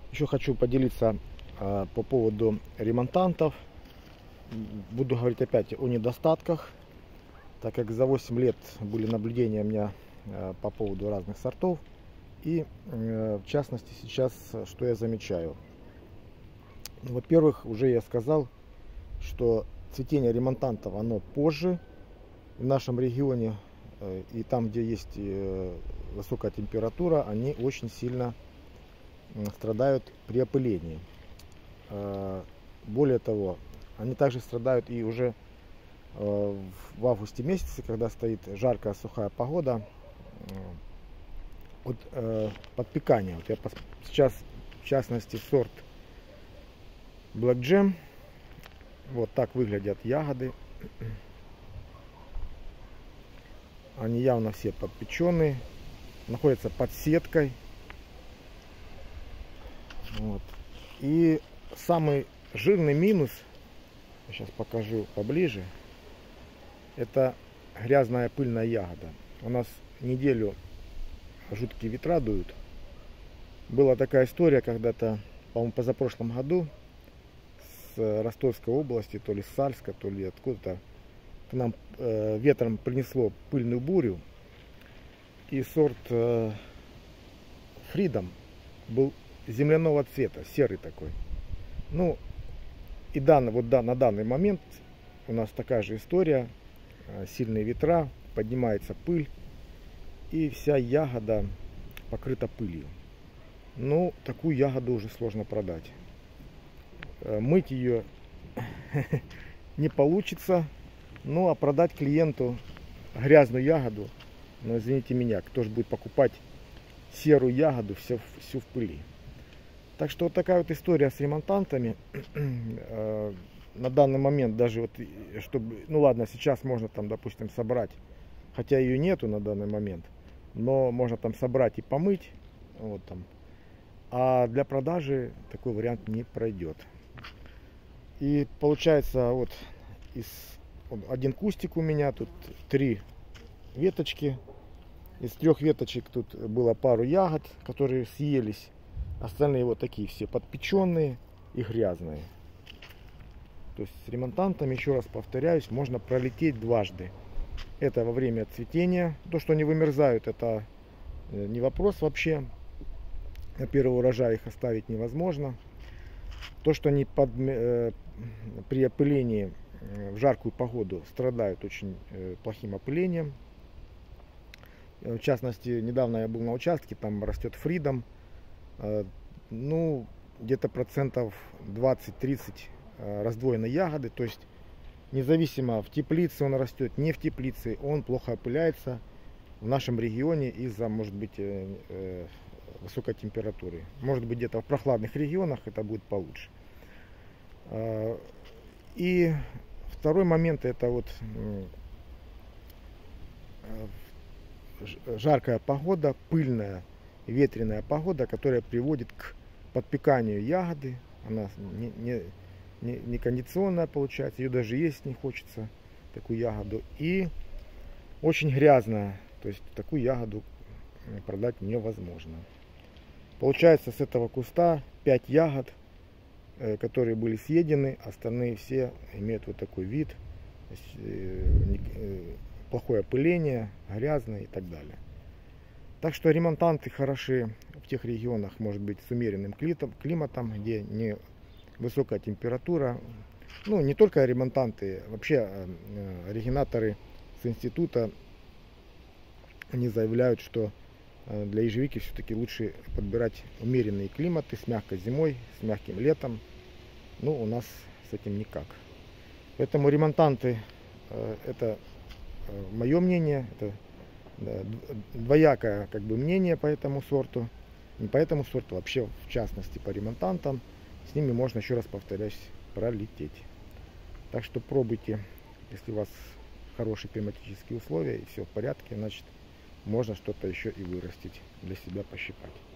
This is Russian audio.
Еще хочу поделиться по поводу ремонтантов. Буду говорить опять о недостатках, так как за 8 лет были наблюдения у меня по поводу разных сортов. И в частности сейчас, что я замечаю. Во-первых, уже я сказал, что цветение ремонтантов оно позже в нашем регионе. И там, где есть высокая температура, они очень сильно страдают при опылении. Более того, они также страдают и уже в августе месяце, когда стоит жаркая сухая погода, от подпекания. Вот я сейчас в частности сорт Black Jam. Вот так выглядят ягоды. Они явно все подпеченные, находятся под сеткой. Вот. И самый жирный минус, сейчас покажу поближе, это грязная пыльная ягода. У нас неделю жуткие ветра дуют. Была такая история когда-то, по-моему, позапрошлом году с Ростовской области, то ли с Сальска, то ли откуда-то, к нам ветром принесло пыльную бурю, и сорт Freedom был земляного цвета, серый такой. Ну, и на данный момент у нас такая же история, сильные ветра, поднимается пыль, и вся ягода покрыта пылью. Ну, такую ягоду уже сложно продать. Мыть ее не получится. Ну, а продать клиенту грязную ягоду, ну, извините меня, кто же будет покупать серую ягоду всю в пыли. Так что вот такая вот история с ремонтантами. На данный момент даже вот, чтобы, ну ладно, сейчас можно там, допустим, собрать, хотя ее нету на данный момент, но можно там собрать и помыть, вот там. А для продажи такой вариант не пройдет. И получается вот один кустик у меня, тут 3 веточки. Из 3 веточек тут было пару ягод, которые съелись. Остальные вот такие все подпеченные и грязные. То есть с ремонтантами, еще раз повторяюсь, можно пролететь дважды. Это во время цветения. То, что они вымерзают, это не вопрос вообще. На первый урожай их оставить невозможно. То, что они при опылении в жаркую погоду страдают очень плохим опылением. В частности, недавно я был на участке, там растет Freedom. Ну, где-то процентов 20-30 раздвоенной ягоды. То есть, независимо в теплице он растет, не в теплице, он плохо опыляется в нашем регионе из-за, может быть, высокой температуры. Может быть, где-то в прохладных регионах это будет получше. И второй момент, это вот жаркая погода, пыльная, ветреная погода, которая приводит к подпеканию ягоды. Она не кондиционная получается, ее даже есть не хочется, такую ягоду. И очень грязная, то есть такую ягоду продать невозможно. Получается, с этого куста 5 ягод, которые были съедены, остальные все имеют вот такой вид, плохое опыление, грязное и так далее. Так что ремонтанты хороши в тех регионах, может быть, с умеренным климатом, где не высокая температура. Ну, не только ремонтанты, вообще оригинаторы с института, они заявляют, что для ежевики все-таки лучше подбирать умеренные климаты с мягкой зимой, с мягким летом. Ну, у нас с этим никак. Поэтому ремонтанты, это мое мнение, это двоякое как бы мнение по этому сорту. Не по этому сорту, вообще в частности по ремонтантам. С ними можно, еще раз повторяюсь, пролететь. Так что пробуйте, если у вас хорошие климатические условия и все в порядке, значит можно что-то еще и вырастить, для себя пощипать.